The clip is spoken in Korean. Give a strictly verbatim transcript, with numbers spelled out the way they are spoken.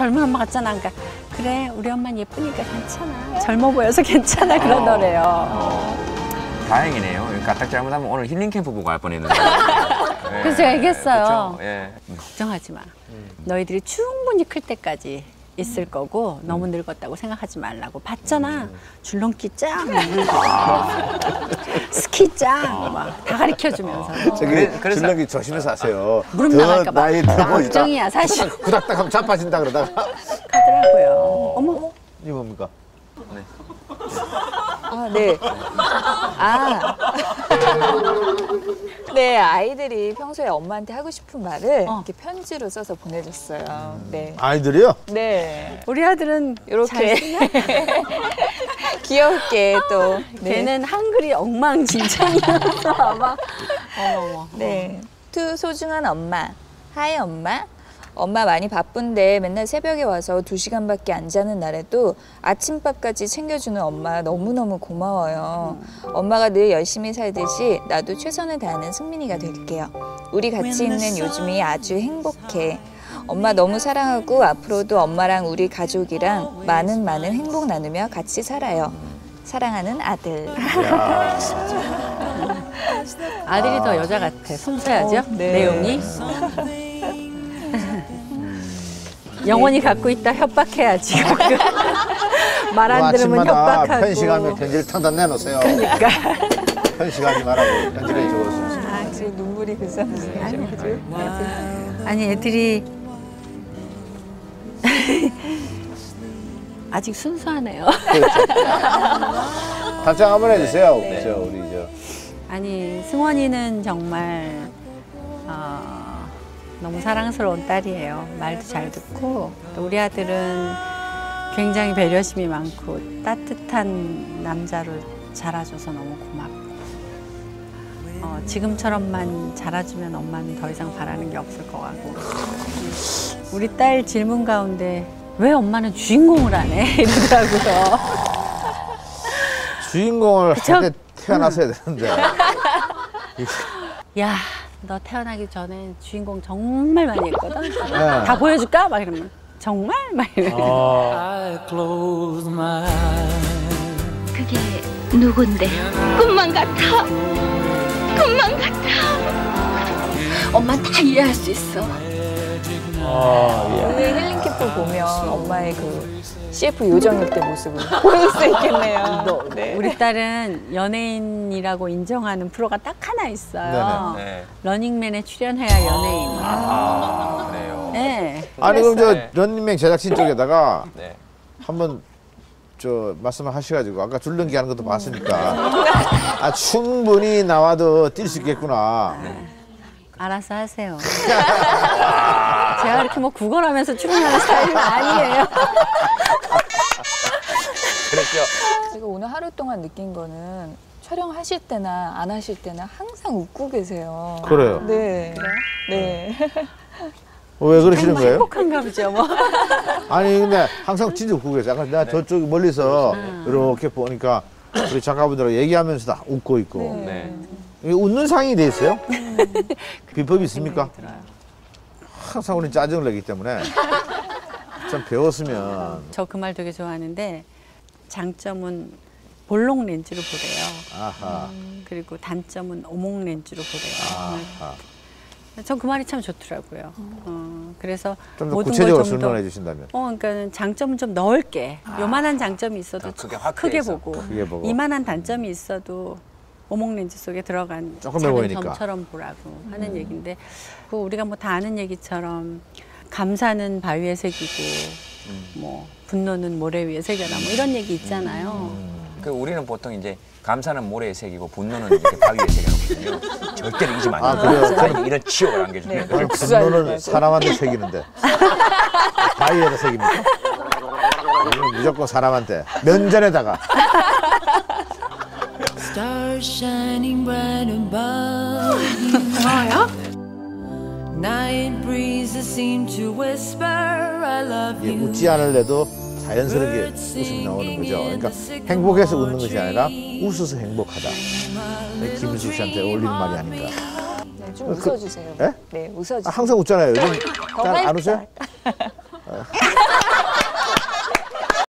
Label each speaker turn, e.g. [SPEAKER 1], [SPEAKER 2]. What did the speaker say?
[SPEAKER 1] 젊은 엄마 같잖아. 그러니까 그래 우리 엄마는 예쁘니까 괜찮아. 젊어 보여서 괜찮아 그러더래요. 어.
[SPEAKER 2] 다행이네요. 까딱 잘못하면 오늘 힐링 캠프 보고 갈 뻔했는데. 네.
[SPEAKER 1] 그래서 제가 얘기했어요.
[SPEAKER 2] 예.
[SPEAKER 1] 걱정하지 마. 너희들이 충분히 클 때까지 있을 거고 너무 늙었다고 생각하지 말라고. 봤잖아. 줄넘기 짱, 스키 짱, 막 다 가르쳐주면서.
[SPEAKER 3] 저기 줄넘기 조심해서 하세요.
[SPEAKER 1] 무릎 나갈까 봐.
[SPEAKER 3] 나이 들고
[SPEAKER 1] 걱정이야 사실.
[SPEAKER 3] 후닥닥 하면 자빠진다 그러다가.
[SPEAKER 1] 하더라고요. 어머.
[SPEAKER 3] 이게 뭡니까?
[SPEAKER 2] 네.
[SPEAKER 4] 아, 네. 아. 네, 아이들이 평소에 엄마한테 하고 싶은 말을
[SPEAKER 1] 어.
[SPEAKER 4] 이렇게 편지로 써서 보내줬어요. 네.
[SPEAKER 3] 아이들이요?
[SPEAKER 4] 네.
[SPEAKER 1] 우리 아들은
[SPEAKER 4] 이렇게 귀엽게 또. 네.
[SPEAKER 1] 걔는 한글이 엉망진창이어서 아마. 어머머.
[SPEAKER 4] 네. 투 소중한 엄마. 하이 엄마. 엄마 많이 바쁜데 맨날 새벽에 와서 두 시간밖에 안 자는 날에도 아침밥까지 챙겨주는 엄마 너무너무 고마워요. 엄마가 늘 열심히 살듯이 나도 최선을 다하는 승민이가 될게요. 우리 같이 있는 요즘이 아주 행복해. 엄마 너무 사랑하고 앞으로도 엄마랑 우리 가족이랑 많은 많은 행복 나누며 같이 살아요. 사랑하는 아들.
[SPEAKER 1] 아들이 더 여자 같아. 섬세하죠?
[SPEAKER 4] 어, 네.
[SPEAKER 1] 내용이. 영원히 갖고 있다 협박해야지. 말 안 들으면 협박하고.
[SPEAKER 3] 편식하면 편지를 탕다 내놓으세요.
[SPEAKER 1] 그러니까.
[SPEAKER 3] 편식하지 말라고 편지를 적었어요.
[SPEAKER 4] 아, 지금 눈물이 글썽이시네요.
[SPEAKER 1] 아니 애들이 아직 순수하네요.
[SPEAKER 3] 답장 한번 해주세요. 네. 저 우리 저.
[SPEAKER 1] 아니 승원이는 정말 어, 너무 사랑스러운 딸이에요. 말도 잘 듣고 또 우리 아들은 굉장히 배려심이 많고 따뜻한 남자를 자라줘서 너무 고맙고 어, 지금처럼만 자라주면 엄마는 더 이상 바라는 게 없을 것 같고 우리 딸 질문 가운데 왜 엄마는 주인공을 안 해? 이러더라고요.
[SPEAKER 3] 주인공을 할 때 태어났어야 되는데.
[SPEAKER 1] 야, 너 태어나기 전에 주인공 정말 많이 했거든?
[SPEAKER 3] 네.
[SPEAKER 1] 다 보여줄까? 막 이러면 정말? 막 이러면
[SPEAKER 5] 그게 누군데? 꿈만 같아. 꿈만 같아. 엄마 다 이해할 수 있어.
[SPEAKER 3] 아, 예.
[SPEAKER 4] 오늘 힐링캠프 보면 엄마의 그 씨에프 요정일 때 모습을 볼 수 있겠네요. 네.
[SPEAKER 1] 우리 딸은 연예인이라고 인정하는 프로가 딱 하나 있어요.
[SPEAKER 2] 네.
[SPEAKER 1] 러닝맨에 출연해야 연예인이에요.
[SPEAKER 2] 아, 그래요.
[SPEAKER 1] 네.
[SPEAKER 3] 아니 그럼 저
[SPEAKER 2] 네.
[SPEAKER 3] 런닝맨 제작진 쪽에다가
[SPEAKER 2] 네.
[SPEAKER 3] 한번 저 말씀을 하셔가지고 아까 줄넘기 하는 것도 봤으니까 아 충분히 나와도 뛸 수 있겠구나.
[SPEAKER 1] 알아서 하세요. 제가 이렇게 뭐 구걸하면서 출연하는 스타일은 아니에요.
[SPEAKER 2] 그랬죠.
[SPEAKER 4] 제가 오늘 하루 동안 느낀 거는 촬영하실 때나 안 하실 때나 항상 웃고 계세요.
[SPEAKER 3] 그래요.
[SPEAKER 4] 네. 네.
[SPEAKER 3] 어, 왜 그러시는 거예요?
[SPEAKER 1] 행복한가 보죠, 뭐.
[SPEAKER 3] 아니 근데 항상 진짜 웃고 계세요. 아까 내가 저쪽 멀리서 이렇게 보니까 우리 작가분들하고 얘기하면서 다 웃고 있고.
[SPEAKER 2] 네.
[SPEAKER 3] 이게 웃는 상이 돼 있어요? 비법이 있습니까? 항상 우리는 짜증을 내기 때문에 좀 배웠으면.
[SPEAKER 1] 저 그 말 되게 좋아하는데 장점은 볼록 렌즈로 보래요.
[SPEAKER 3] 아하.
[SPEAKER 1] 그리고 단점은 오목 렌즈로 보래요.
[SPEAKER 3] 아하.
[SPEAKER 1] 전 그 말이 참 좋더라고요. 어, 그래서
[SPEAKER 3] 좀 더
[SPEAKER 1] 모든
[SPEAKER 3] 구체적으로
[SPEAKER 1] 걸 좀 더-
[SPEAKER 3] 설명해 주신다면.
[SPEAKER 1] 어, 그러니까 장점은 좀 넓게. 요만한 장점이 있어도
[SPEAKER 2] 더 크게
[SPEAKER 1] 크게
[SPEAKER 2] 확대해서.
[SPEAKER 1] 보고,
[SPEAKER 3] 크게 보고.
[SPEAKER 1] 이만한 단점이 있어도 오목 렌즈 속에 들어간
[SPEAKER 3] 조금해
[SPEAKER 1] 작은
[SPEAKER 3] 보이니까.
[SPEAKER 1] 점처럼 보라고 하는 얘기인데, 그 우리가 뭐 다 아는 얘기처럼 감사는 바위에 새기고, 뭐 분노는 모래 위에 새겨라, 뭐 이런 얘기 있잖아요.
[SPEAKER 2] 그 우리는 보통 이제 감사는 모래에 새기고 분노는 이렇게 바위에 새겨놓거든요. 절대로 잊으면 안
[SPEAKER 3] 아,
[SPEAKER 2] 돼요.
[SPEAKER 3] 그래요?
[SPEAKER 2] 저는 이런 치욕을 안겨주는 거예요.
[SPEAKER 3] 분노는 사람한테 새기는데 바위에다 새깁니까? 이건 무조건 사람한테 면전에다가.
[SPEAKER 6] Stars shining bright above you. Night breezes seem to whisper I love
[SPEAKER 3] 예,
[SPEAKER 6] you.
[SPEAKER 3] 웃지 않을래도 자연스럽게 웃음이 나오는 거죠. 그러니까 행복해서 웃는 것이 아니라 웃어서 행복하다. 김은수 씨한테 어울리는 말이 아닌가.
[SPEAKER 4] 네, 좀 웃어주세요.
[SPEAKER 3] 예?
[SPEAKER 4] 네, 웃어주세요.
[SPEAKER 3] 아, 항상 웃잖아요. 요즘
[SPEAKER 4] 더
[SPEAKER 3] 잘 안
[SPEAKER 4] 활짝.
[SPEAKER 3] 웃어요?